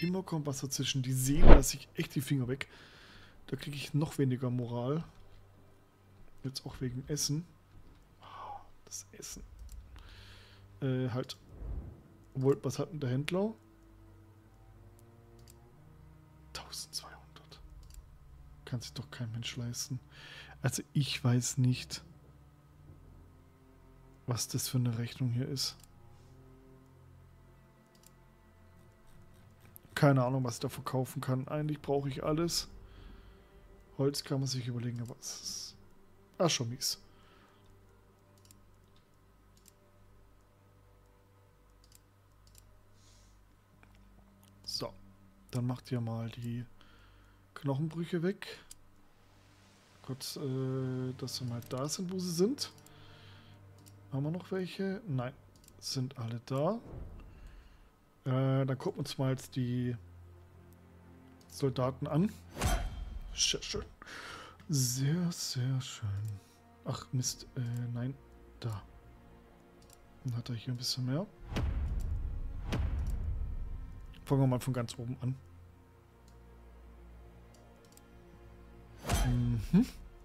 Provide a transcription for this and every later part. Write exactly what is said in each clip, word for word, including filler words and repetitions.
immer kommt was dazwischen. Die sehen, dass ich echt die Finger weg. Da kriege ich noch weniger Moral. Jetzt auch wegen Essen. Das Essen. Äh, halt. Obwohl, was hat denn der Händler? eintausendzweihundert. Kann sich doch kein Mensch leisten. Also ich weiß nicht, was das für eine Rechnung hier ist. Keine Ahnung, was ich da verkaufen kann. Eigentlich brauche ich alles. Holz kann man sich überlegen, aber es ist... Ah, schon mies. So, dann macht ihr mal die Knochenbrüche weg. Kurz, äh, dass wir mal da sind, wo sie sind. Haben wir noch welche? Nein, sind alle da. Äh, dann gucken wir uns mal jetzt die Soldaten an. Sehr schön. Sehr, sehr schön. Ach Mist, äh, nein, da. Dann hat er hier ein bisschen mehr. Fangen wir mal von ganz oben an. Mhm.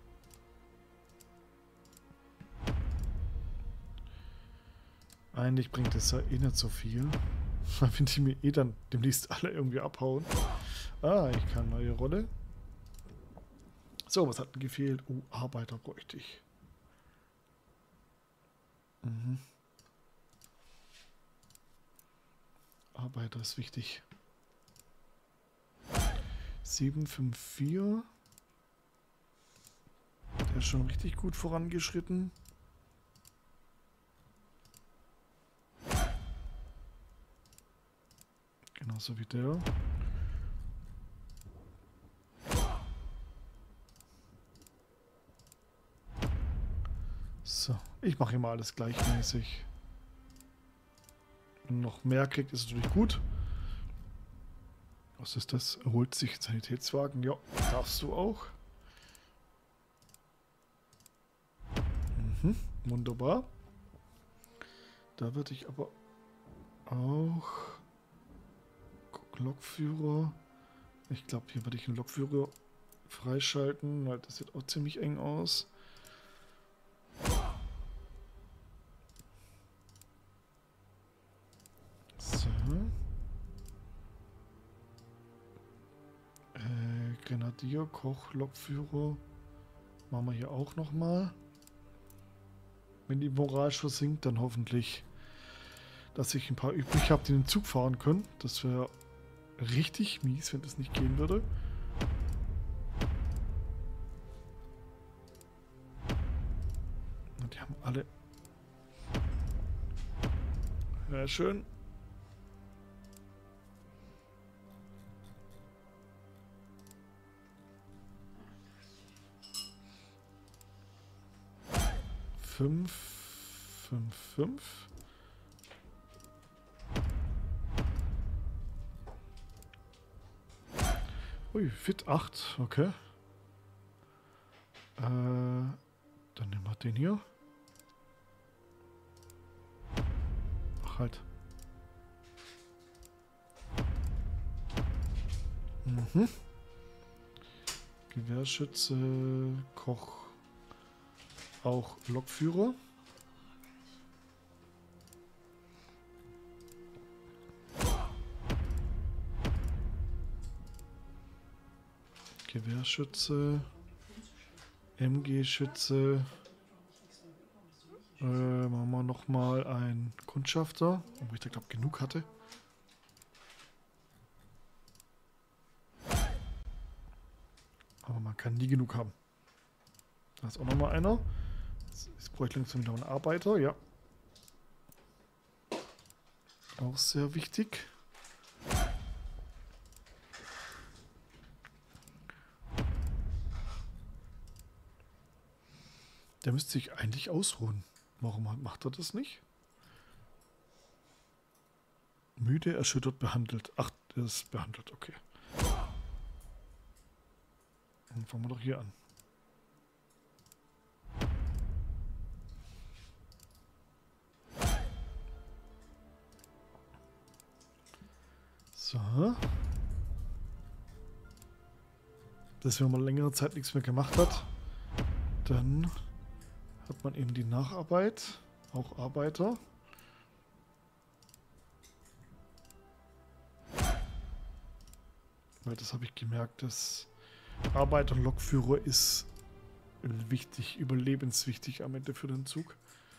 Eigentlich bringt es ja eh nicht so viel. Wenn die mir eh dann demnächst alle irgendwie abhauen. Ah, ich kann neue Rolle. So, was hat denn gefehlt? Oh, Arbeiter bräuchte ich. Mhm. Arbeiter ist wichtig. sieben fünf vier. Der ist schon richtig gut vorangeschritten. Genauso wie der. So, ich mache immer alles gleichmäßig. Wenn noch mehr kriegt, ist natürlich gut. Was ist das? Erholt sich Sanitätswagen? Ja, darfst du auch. Mhm, wunderbar. Da würde ich aber auch... Lokführer. Ich glaube, hier würde ich einen Lokführer freischalten, weil das sieht auch ziemlich eng aus. So. Äh, Grenadier, Koch, Lokführer. Machen wir hier auch nochmal. Wenn die Moral schon sinkt, dann hoffentlich, dass ich ein paar übrig habe, die den Zug fahren können. Das wäre richtig mies, wenn das nicht gehen würde. Und die haben alle... Ja, schön. Fünf, fünf, fünf. Ui, Fit acht, okay. Äh, dann nehmen wir den hier. Ach halt. Mhm. Gewehrschütze, Koch, auch Lokführer. Gewehrschütze, M G-Schütze, äh, machen wir nochmal einen Kundschafter, wo ich da glaube genug hatte. Aber man kann nie genug haben. Da ist auch nochmal einer. Jetzt brauche ich langsam wieder einen Arbeiter, ja. Auch sehr wichtig. Der müsste sich eigentlich ausruhen. Warum macht er das nicht? Müde, erschüttert, behandelt. Ach, der ist behandelt, okay. Dann fangen wir doch hier an. So. dass wenn man längere Zeit nichts mehr gemacht hat, dann hat man eben die Nacharbeit, auch Arbeiter. Weil das habe ich gemerkt, dass Arbeiter und Lokführer ist wichtig, überlebenswichtig am Ende für den Zug.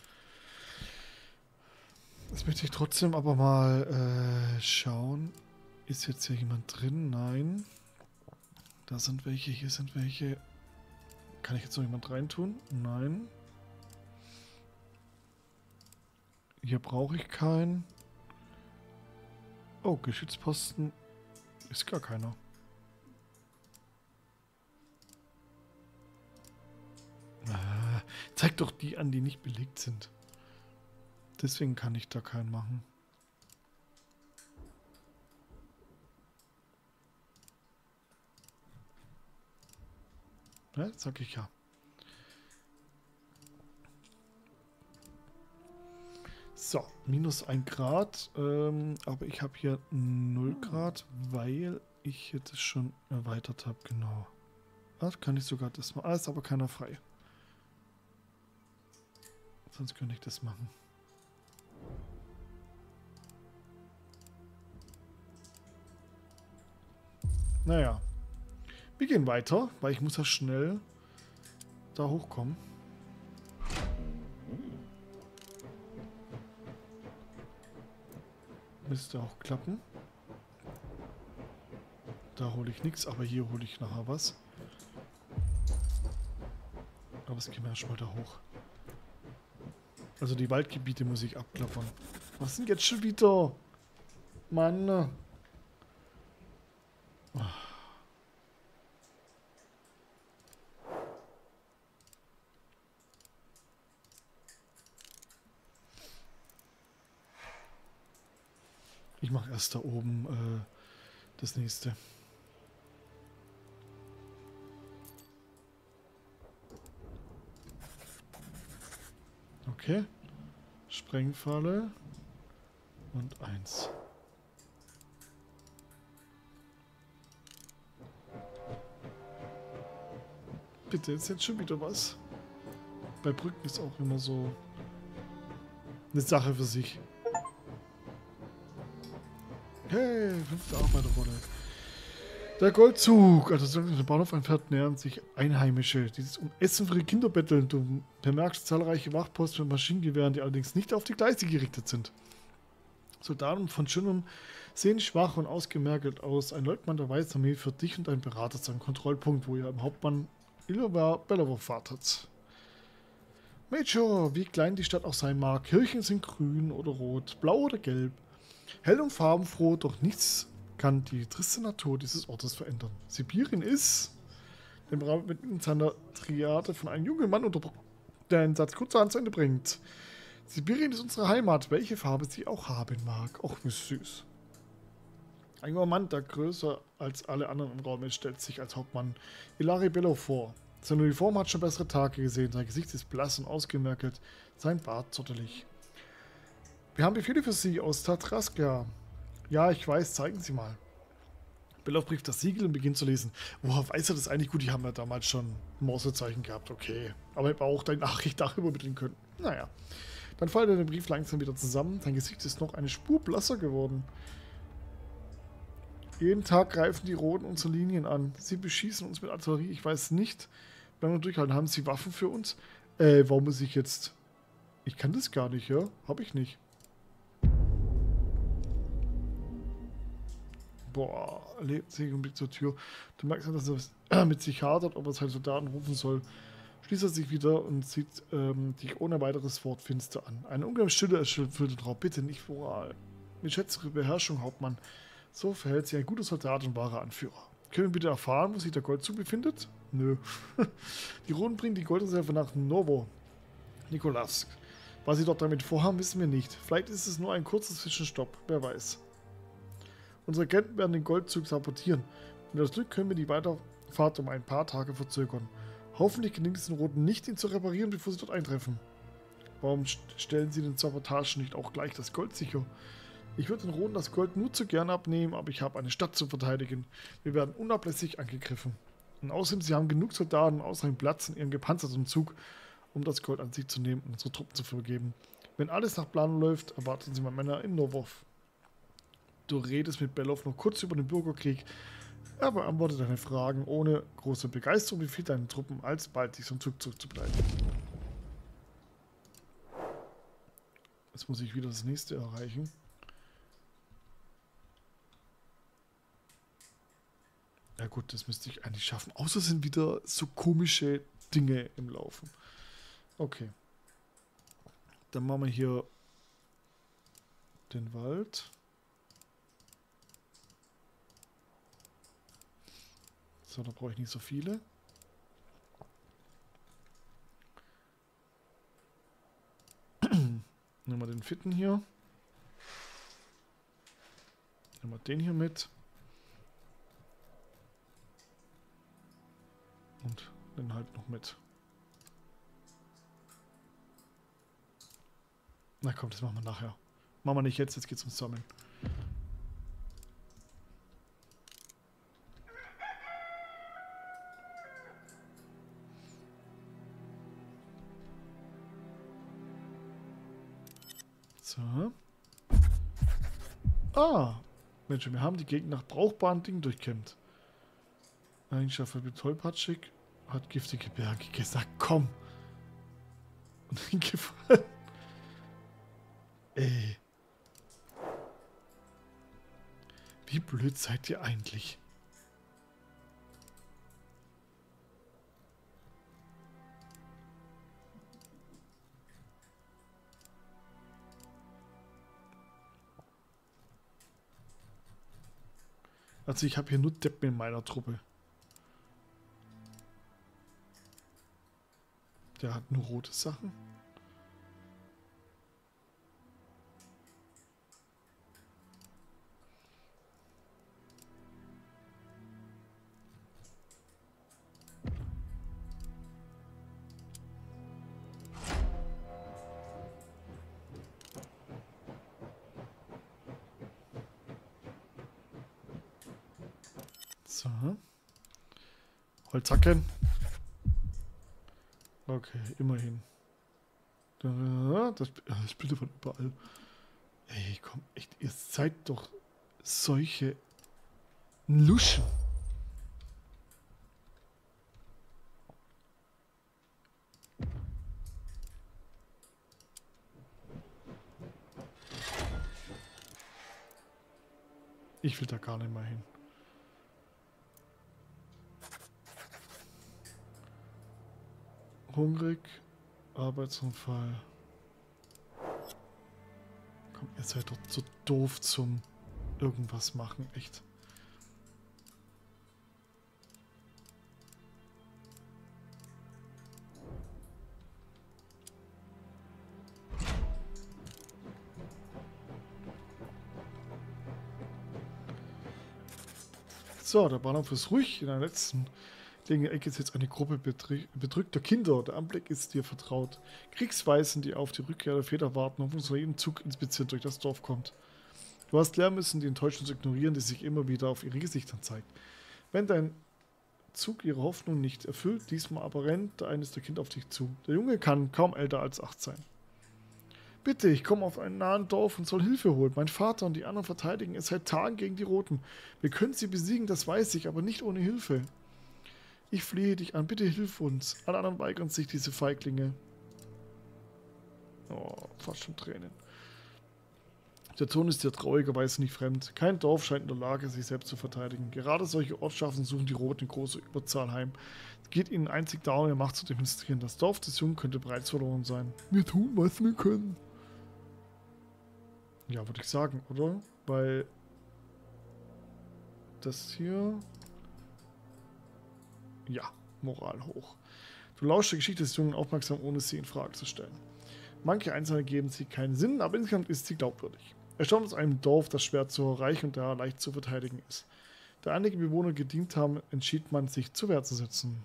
Jetzt möchte ich trotzdem aber mal äh, schauen. Ist jetzt hier jemand drin? Nein. Da sind welche, hier sind welche. Kann ich jetzt noch jemand reintun? Nein. Hier brauche ich keinen. Oh, Geschützposten ist gar keiner. Ah, zeig doch die an, die nicht belegt sind. Deswegen kann ich da keinen machen. Ja, sag ich ja. So, minus ein Grad. Ähm, aber ich habe hier null Grad, weil ich hier das schon erweitert habe. Genau. Das kann ich sogar das machen. Ah, ist aber keiner frei. Sonst könnte ich das machen. Naja. Wir gehen weiter, weil ich muss ja schnell da hochkommen. Müsste auch klappen. Da hole ich nichts, aber hier hole ich nachher was. Aber es gehen wir erstmal da hoch. Also die Waldgebiete muss ich abklappern. Was sind jetzt schon wieder? Mann. Ich mache erst da oben äh, das nächste. Okay. Sprengfalle. Und eins. Bitte, jetzt jetzt schon wieder was. Bei Brücken ist auch immer so eine Sache für sich. Hey, fünfte Arbeiterrolle. Der Goldzug. Also der Bahnhof entfernt, nähern sich Einheimische. Dieses um Essen für die Kinder betteln. Du bemerkst zahlreiche Wachposten mit Maschinengewehren, die allerdings nicht auf die Gleise gerichtet sind. Soldaten von Schönem sehen schwach und ausgemergelt aus. Ein Leutnant der Weißen Armee führt dich und deinen Berater zu einem Kontrollpunkt, wo ihr im Hauptmann Ilva Bellovo wartet. Major, wie klein die Stadt auch sein mag, Kirchen sind grün oder rot, blau oder gelb. Hell und farbenfroh, doch nichts kann die triste Natur dieses Ortes verändern. Sibirien ist dem Rahmen mit seiner Triade von einem jungen Mann unterbrochen, der einen Satz kurzerhand zu Ende bringt. Sibirien ist unsere Heimat, welche Farbe sie auch haben mag. Och, wie süß. Ein junger Mann, der größer als alle anderen im Raum ist, stellt sich als Hauptmann Ilari Bello vor. Seine Uniform hat schon bessere Tage gesehen, sein Gesicht ist blass und ausgemergelt, sein Bart zottelig. Wir haben Befehle für Sie aus Tatraska. Ja, ich weiß, zeigen Sie mal. Bellow bricht das Siegel und beginnt zu lesen. Woher weiß er das eigentlich? Gut, die haben ja damals schon Morsezeichen gehabt, okay. Aber ich hätte auch deine Nachricht darüber übermitteln können. Naja. Dann fällt er den Brief langsam wieder zusammen. Sein Gesicht ist noch eine Spur blasser geworden. Jeden Tag greifen die Roten unsere Linien an. Sie beschießen uns mit Artillerie. Ich weiß nicht, wenn wir durchhalten. Haben Sie Waffen für uns? Äh, warum muss ich jetzt... Ich kann das gar nicht, ja? Hab ich nicht. Boah, lebt sich und blickt zur Tür. Du merkst, dass er mit sich hadert, ob er seinen Soldaten rufen soll. Schließt er sich wieder und sieht ähm, dich ohne weiteres Wort finster an. Eine ungeheime Stille erfüllt den Raum. Bitte nicht voral. Mit schätzere Beherrschung, Hauptmann. So verhält sich ein guter Soldat und wahrer Anführer. Können wir bitte erfahren, wo sich der Goldzug befindet? Nö. Die Roten bringen die Goldreserve nach Novo Nikolask. Was sie dort damit vorhaben, wissen wir nicht. Vielleicht ist es nur ein kurzer Zwischenstopp. Wer weiß. Unsere Agenten werden den Goldzug sabotieren. Mit das Glück können wir die Weiterfahrt um ein paar Tage verzögern. Hoffentlich gelingt es den Roten nicht, ihn zu reparieren, bevor sie dort eintreffen. Warum stellen sie den Sabotage nicht auch gleich das Gold sicher? Ich würde den Roten das Gold nur zu gern abnehmen, aber ich habe eine Stadt zu verteidigen. Wir werden unablässig angegriffen. Und außerdem, sie haben genug Soldaten und ausreichend Platz in ihrem gepanzerten Zug, um das Gold an sich zu nehmen und unsere Truppen zu vergeben. Wenn alles nach Plan läuft, erwarten sie meine Männer in Novov. Du redest mit Belov noch kurz über den Bürgerkrieg. Er beantwortet deine Fragen ohne große Begeisterung, befiehlt deinen Truppen alsbald, sich zum Zug zurückzubleiben. Jetzt muss ich wieder das nächste erreichen. Ja gut, das müsste ich eigentlich schaffen. Außer es sind wieder so komische Dinge im Laufen. Okay. Dann machen wir hier den Wald. So, da brauche ich nicht so viele. Nehmen wir den Fitten hier. Nehmen wir den hier mit. Und den halt noch mit. Na komm, das machen wir nachher. Machen wir nicht jetzt, jetzt geht's ums Sammeln. So. Ah! Mensch, wir haben die Gegend nach brauchbaren Dingen durchkämmt. Eigenschaft wird tollpatschig, hat giftige Berge gesagt. Komm! Und hingefallen. Ey. Wie blöd seid ihr eigentlich? Also ich habe hier nur Deppen in meiner Truppe. Der hat nur rote Sachen. So. Holzhacken. Okay, immerhin. Das, das Bilder von überall. Ey, komm, echt, ihr seid doch solche Luschen. Ich will da gar nicht mehr hin. Hungrig, Arbeitsunfall. Komm, ihr seid doch zu doof zum irgendwas machen, echt. So, der Bahnhof ist ruhig. In der letzten Ecke ist jetzt eine Gruppe bedrückter Kinder. Der Anblick ist dir vertraut. Kriegsweisen, die auf die Rückkehr der Väter warten, und von jedem Zug inspiziert durch das Dorf kommt. Du hast lernen müssen, die Enttäuschung zu ignorieren, die sich immer wieder auf ihre Gesichter zeigt. Wenn dein Zug ihre Hoffnung nicht erfüllt, diesmal aber rennt eines der Kinder auf dich zu. Der Junge kann kaum älter als acht sein. Bitte, ich komme auf einen nahen Dorf und soll Hilfe holen. Mein Vater und die anderen verteidigen es seit Tagen gegen die Roten. Wir können sie besiegen, das weiß ich, aber nicht ohne Hilfe. Ich flehe dich an, bitte hilf uns. Alle anderen weigern sich, diese Feiglinge. Oh, fast schon Tränen. Der Ton ist dir traurigerweise nicht fremd. Kein Dorf scheint in der Lage, sich selbst zu verteidigen. Gerade solche Ortschaften suchen die Roten in großer Überzahl heim. Es geht ihnen einzig darum, ihre Macht zu demonstrieren. Das Dorf des Jungen könnte bereits verloren sein. Wir tun, was wir können. Ja, würde ich sagen, oder? Weil das hier... Ja, Moral hoch. Du lauschst der Geschichte des Jungen aufmerksam, ohne sie in Frage zu stellen. Manche Einzelne geben sie keinen Sinn, aber insgesamt ist sie glaubwürdig. Er stammt aus einem Dorf, das schwer zu erreichen und daher leicht zu verteidigen ist. Da einige Bewohner gedient haben, entschied man, sich zur Wehr zu setzen.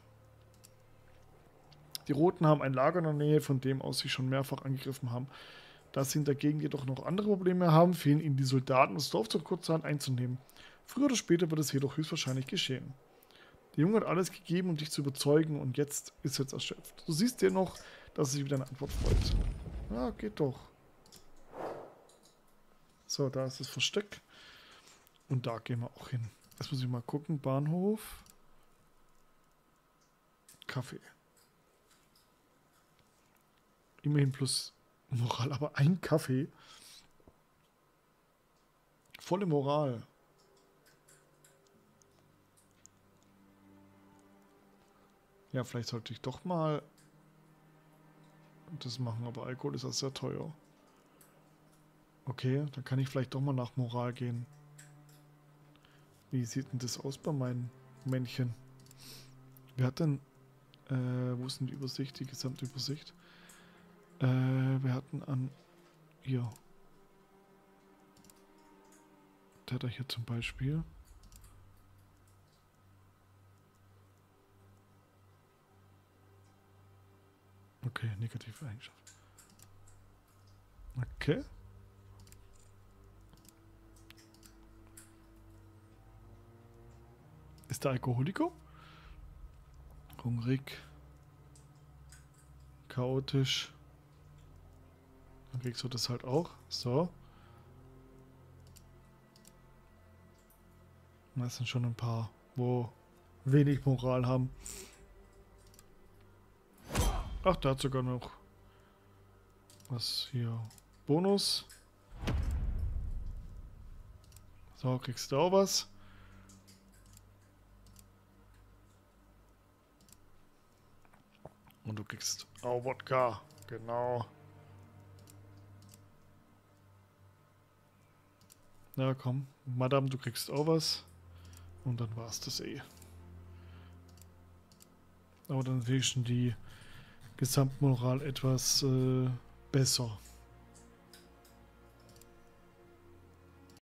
Die Roten haben ein Lager in der Nähe, von dem aus sie schon mehrfach angegriffen haben. Da sie dagegen jedoch noch andere Probleme haben, fehlen ihnen die Soldaten, das Dorf zur Kurzhand einzunehmen. Früher oder später wird es jedoch höchstwahrscheinlich geschehen. Der Junge hat alles gegeben, um dich zu überzeugen und jetzt ist jetzt erschöpft. Du siehst dir noch, dass er sich wieder eine Antwort freut. Ja, geht doch. So, da ist das Versteck. Und da gehen wir auch hin. Jetzt muss ich mal gucken. Bahnhof. Kaffee. Immerhin plus Moral, aber ein Kaffee. Volle Moral. Ja, vielleicht sollte ich doch mal das machen, aber Alkohol ist ja sehr teuer. Okay, dann kann ich vielleicht doch mal nach Moral gehen. Wie sieht denn das aus bei meinen Männchen? Wer hat denn... Äh, wo ist denn die Übersicht, die Gesamtübersicht? Äh, wir hatten an... Hier. Der hat er hier zum Beispiel... Okay, negative Eigenschaft. Okay. Ist der Alkoholiker? Hungrig. Chaotisch. Dann kriegst du das halt auch. So. Das sind schon ein paar, wo wenig Moral haben. Ach, da hat sogar noch was hier. Bonus. So, kriegst du auch was. Und du kriegst auch Wodka. Genau. Na komm, Madame, du kriegst auch was. Und dann war's das eh. Aber dann wäre schon die Gesamtmoral etwas äh, besser.